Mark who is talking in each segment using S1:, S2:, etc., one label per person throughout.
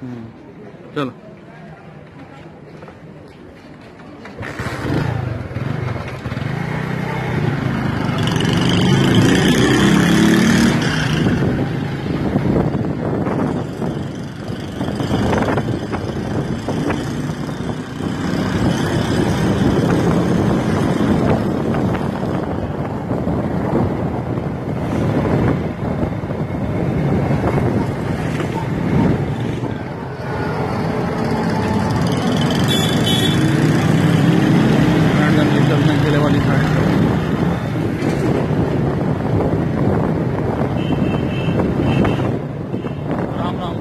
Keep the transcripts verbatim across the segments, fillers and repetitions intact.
S1: चलो चलने वाली side Ram Ram.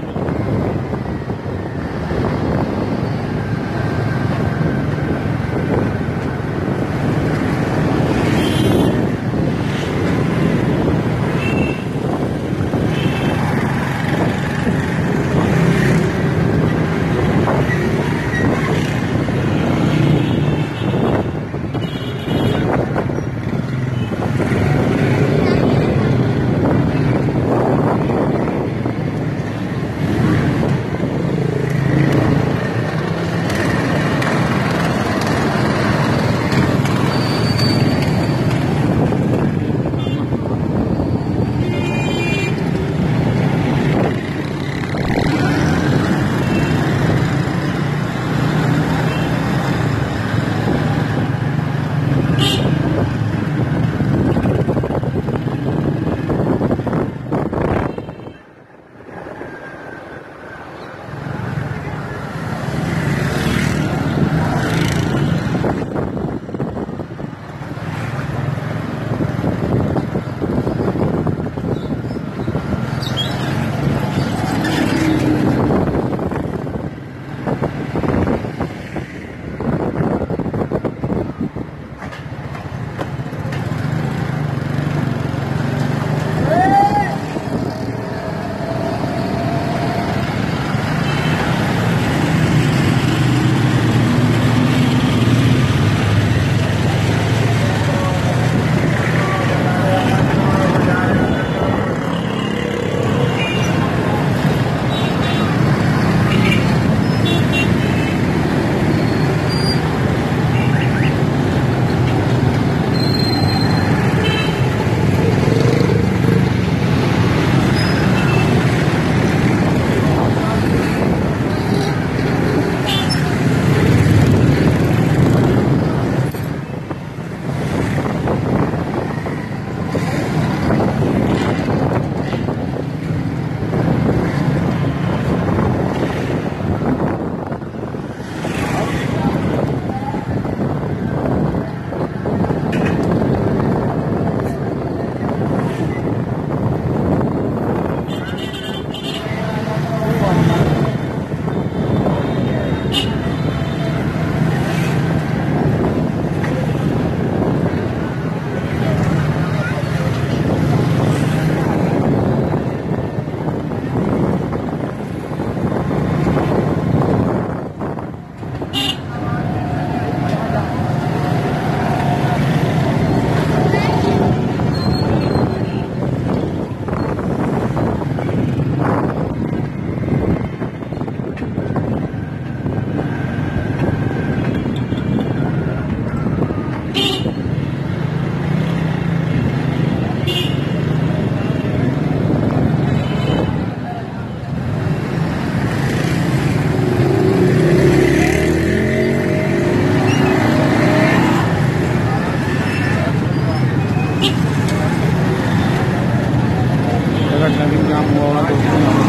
S1: Traffic jam हुआ होगा तो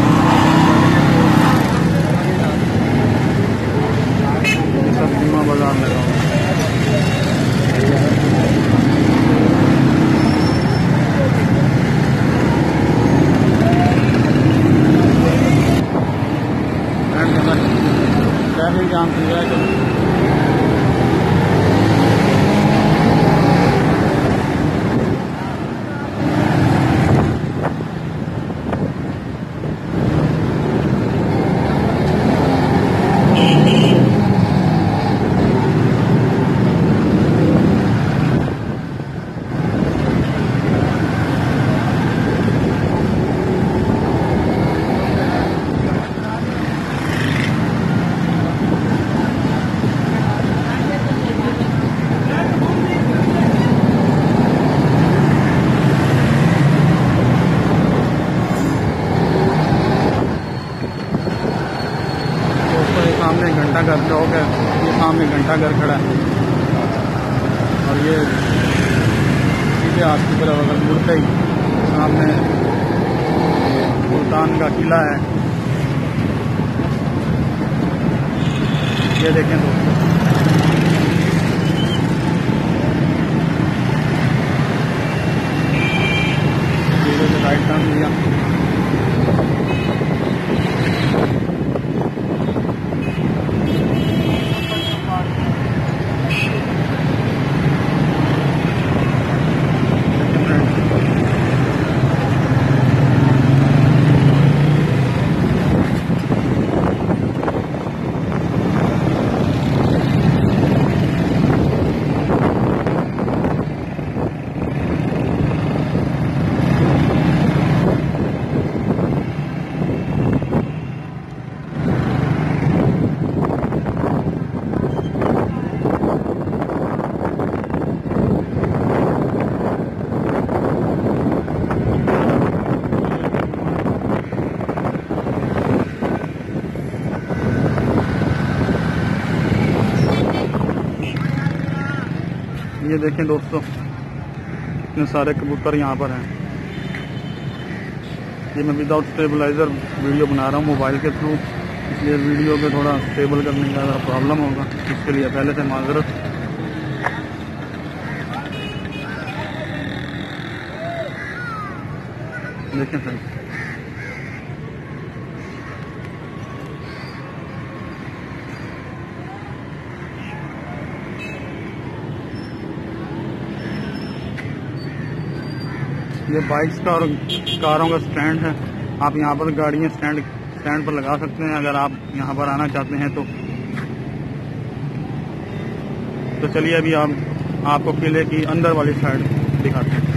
S1: सब बीमा बाजार लगा हुआ ट्रैफिक जाम की है। घंटा घर चौक है, ये सामने घंटा घर खड़ा है। और ये सीधे हाथ की तरफ अगर मुड़ते ही सामने सुल्तान का किला है। ये देखें दोस्तों, ये से राइट टर्न लिया। ये देखें दोस्तों, इतने सारे कबूतर यहाँ पर हैं। ये मैं विदाउट स्टेबलाइजर वीडियो बना रहा हूँ मोबाइल के थ्रू, इसलिए वीडियो पे थोड़ा स्टेबल करने का प्रॉब्लम होगा, इसके लिए पहले से माजरत। देखें फ्रेंड्स, ये बाइक्स का और कारों का स्टैंड है। आप यहाँ पर गाड़ियाँ स्टैंड स्टैंड पर लगा सकते हैं अगर आप यहाँ पर आना चाहते हैं तो। तो चलिए अभी आप आपको किले की अंदर वाली साइड दिखाते हैं।